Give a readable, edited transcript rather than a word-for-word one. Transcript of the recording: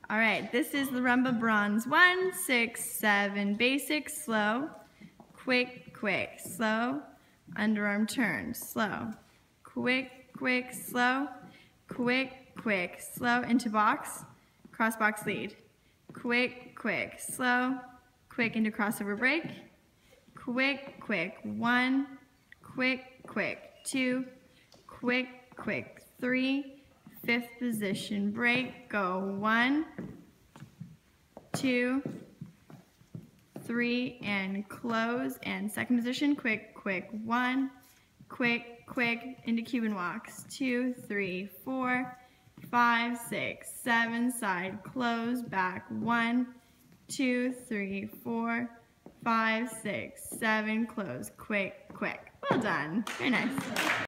All right, this is the Rumba Bronze 1, 6, 7, basic, slow, quick, quick, slow, underarm turn, slow, quick, quick, slow, quick, quick, slow, into box, cross box lead, quick, quick, slow, quick into crossover break, quick, quick, 1, quick, quick, 2, quick, quick, 3, fifth position break, go 1, 2, 3, and close, and second position, quick, quick, 1, quick, quick, into Cuban walks, 2, 3, 4, 5, 6, 7, side, close, back, 1, 2, 3, 4, 5, 6, 7, close, quick, quick. Well done, very nice.